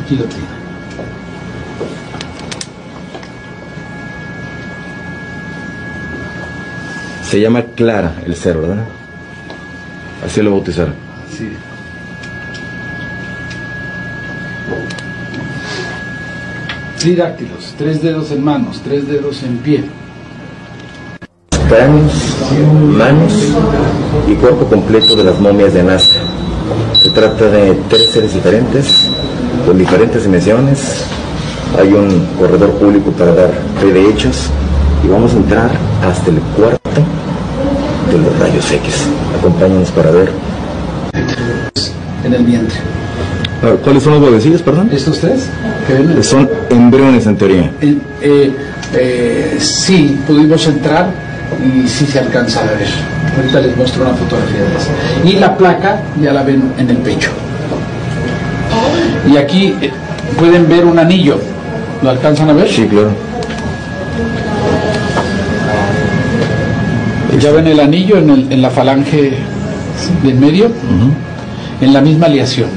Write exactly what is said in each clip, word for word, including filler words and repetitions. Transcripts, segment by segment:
Aquí lo tiene. Se llama Clara el cerro, ¿verdad? Así lo bautizaron. Sí. Tridáctilos, tres dedos en manos, tres dedos en pie. Cráneos, manos y cuerpo completo de las momias de Nazca. Se trata de tres seres diferentes, con diferentes dimensiones. Hay un corredor público para dar fe de hechos y vamos a entrar hasta el cuarto de los rayos X. Acompáñanos para ver. En el vientre. ¿Cuáles son los huevecillos, perdón? ¿Estos tres? ¿Que ven? Son embriones en teoría. Eh, eh, eh, sí, pudimos entrar y sí se alcanza a ver. Ahorita les muestro una fotografía de esa. Y la placa ya la ven en el pecho. Y aquí eh, pueden ver un anillo. ¿Lo alcanzan a ver? Sí, claro. Ya ven el anillo en, el, en la falange de en medio, uh-huh. En la misma aleación.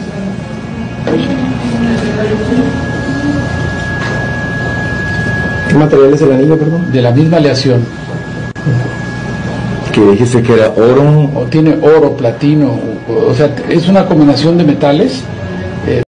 ¿Qué material es el anillo, perdón? De la misma aleación. Que dijiste que era oro. O tiene oro, platino, o, o sea, es una combinación de metales.